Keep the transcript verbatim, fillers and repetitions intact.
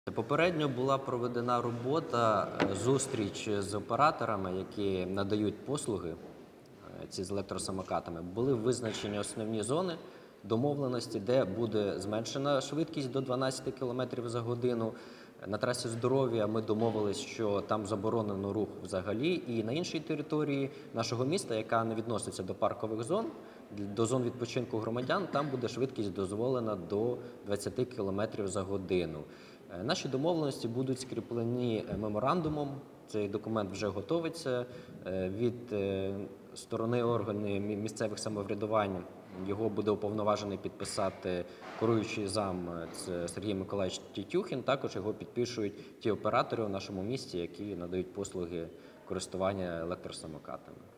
Попередньо була проведена робота, е, зустріч з операторами, які надають послуги е, ці з електросамокатами. Були визначені основні зони домовленості, де буде зменшена швидкість до дванадцяти кілометрів за годину. На трасі Здоров'я ми домовились, що там заборонено рух взагалі, і на іншій території нашого міста, яка не відноситься до паркових зон, до зон відпочинку громадян, там буде швидкість дозволена до двадцяти кілометрів за годину. Е, Наші домовленості будуть скріплені е, меморандумом. Цей документ вже готовиться е, від е, сторони органів мі- місцевих самоврядувань. Його буде уповноважений підписати керуючий зам е, це Сергій Миколаївич Тітюхін. Також його підпишуть ті оператори у нашому місті, які надають послуги користування електросамокатами.